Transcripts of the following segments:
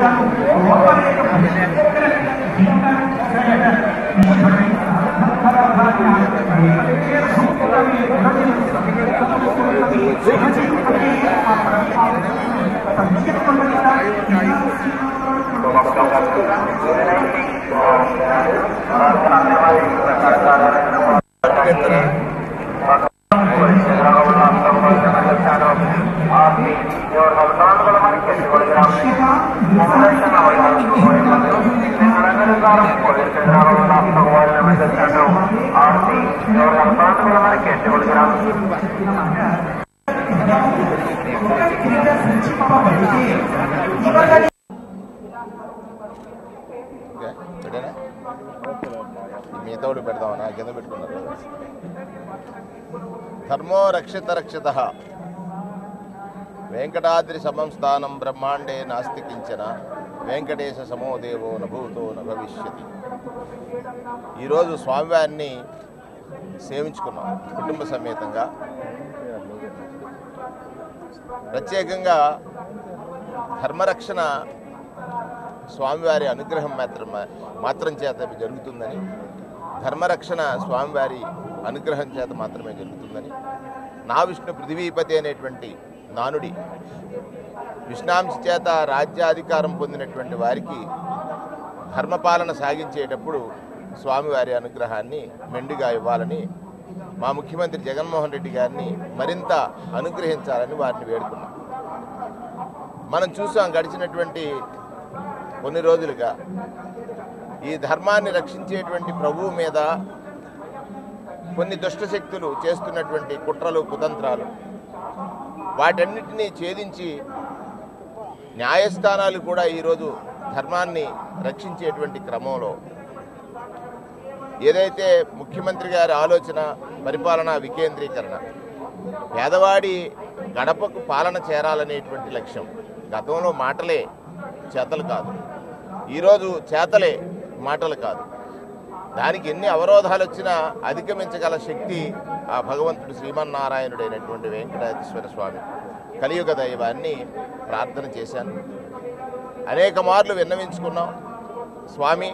మిగతాడు పెడదామన్నా కింద పెట్టుకున్నారు. ధర్మో రక్షిత రక్షిత వెంకటాద్రి సమం స్థానం బ్రహ్మాండే నాస్తి కించన వెంకటేశ సమో దేవో నభూతో నభవిష్యతి. ఈరోజు స్వామివారిని సేవించుకున్నాం కుటుంబ సమేతంగా. ప్రత్యేకంగా ధర్మరక్షణ స్వామివారి అనుగ్రహం మాత్రం చేత జరుగుతుందని, ధర్మరక్షణ స్వామివారి అనుగ్రహం చేత మాత్రమే జరుగుతుందని, నా విష్ణు పృథివీపతి అనేటువంటి నానుడి విష్ణాంశ చేత రాజ్యాధికారం పొందినటువంటి వారికి ధర్మపాలన సాగించేటప్పుడు స్వామివారి అనుగ్రహాన్ని మెండుగా ఇవ్వాలని మా ముఖ్యమంత్రి జగన్మోహన్ రెడ్డి గారిని మరింత అనుగ్రహించాలని వారిని వేడుకున్నాం. మనం చూసాం గడిచినటువంటి కొన్ని రోజులుగా ఈ ధర్మాన్ని రక్షించేటువంటి ప్రభువు మీద కొన్ని దుష్టశక్తులు చేస్తున్నటువంటి కుట్రలు కుతంత్రాలు, వాటన్నిటినీ ఛేదించి న్యాయస్థానాలు కూడా ఈరోజు ధర్మాన్ని రక్షించేటువంటి క్రమంలో ఏదైతే ముఖ్యమంత్రి గారి ఆలోచన పరిపాలనా వికేంద్రీకరణ, పేదవాడి గడపకు పాలన చేరాలనేటువంటి లక్ష్యం, గతంలో మాటలే చేతలు కాదు, ఈరోజు చేతలే మాటలు కాదు, దానికి ఎన్ని అవరోధాలు వచ్చినా అధిగమించగల శక్తి ఆ భగవంతుడు శ్రీమన్నారాయణుడైనటువంటి వెంకటేశ్వర స్వామి కలియుగ దైవాన్ని ప్రార్థన చేశాను. అనేక మార్లు విన్నవించుకున్నాం. స్వామి,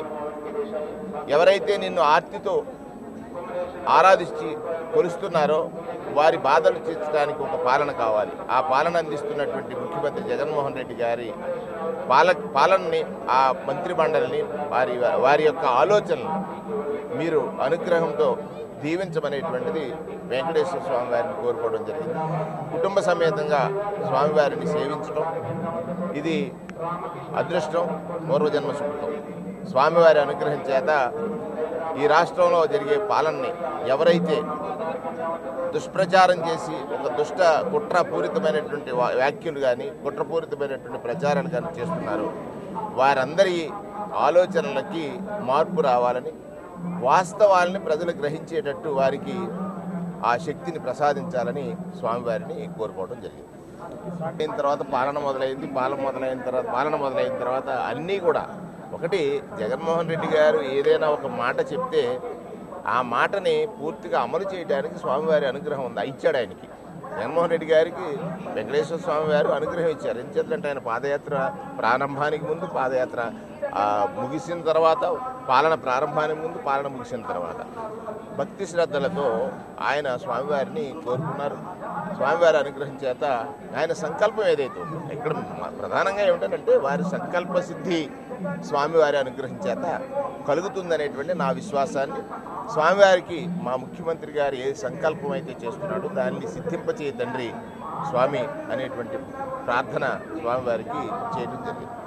ఎవరైతే నిన్ను ఆర్తితో ఆరాధించి కొలుస్తున్నారో వారి బాధలు తీర్చడానికి ఒక పాలన కావాలి. ఆ పాలన అందిస్తున్నటువంటి ముఖ్యమంత్రి జగన్మోహన్ రెడ్డి గారి పాలనని, ఆ మంత్రి మండలిని, వారి యొక్క ఆలోచనలు మీరు అనుగ్రహంతో దీవించమనేటువంటిది వెంకటేశ్వర స్వామి వారిని కోరుకోవడం జరిగింది. కుటుంబ సమేతంగా స్వామివారిని సేవించడం ఇది అదృష్టం, పూర్వజన్మ సుకృతం. స్వామివారి అనుగ్రహం చేత ఈ రాష్ట్రంలో జరిగే పాలనని ఎవరైతే దుష్ప్రచారం చేసి ఒక కుట్రపూరితమైనటువంటి వ్యాఖ్యలు కానీ కుట్రపూరితమైనటువంటి ప్రచారాలు కానీ చేస్తున్నారు, వారందరి ఆలోచనలకి మార్పు రావాలని, వాస్తవాలని ప్రజలు గ్రహించేటట్టు వారికి ఆ శక్తిని ప్రసాదించాలని స్వామివారిని కోరుకోవడం జరిగింది. అయిన తర్వాత పాలన మొదలైన తర్వాత అన్నీ కూడా ఒకటి, జగన్మోహన్ రెడ్డి గారు ఏదైనా ఒక మాట చెప్తే ఆ మాటని పూర్తిగా అమలు చేయడానికి స్వామివారి అనుగ్రహం ఉంది, ఇచ్చాడు ఆయనకి. జగన్మోహన్ రెడ్డి గారికి వెంకటేశ్వర స్వామి వారు అనుగ్రహం ఇచ్చారు. ఎందుకంటే ఆయన పాదయాత్ర ప్రారంభానికి ముందు, పాదయాత్ర ముగిసిన తర్వాత, పాలన ప్రారంభానికి ముందు, పాలన ముగిసిన తర్వాత భక్తి శ్రద్ధలతో ఆయన స్వామివారిని కోరుకున్నారు. స్వామివారి అనుగ్రహం చేత ఆయన సంకల్పం ఏదైతే ఉందో, ఇక్కడ ప్రధానంగా ఏమిటంటే వారి సంకల్ప సిద్ధి స్వామివారి అనుగ్రహం చేత కలుగుతుందనేటువంటి నా విశ్వాసాన్ని, స్వామివారికి మా ముఖ్యమంత్రి గారు ఏ సంకల్పం అయితే చేస్తున్నాడో దాన్ని సిద్ధింపచేయ తండ్రి స్వామి అనేటువంటి ప్రార్థన స్వామివారికి చేయడం జరిగింది.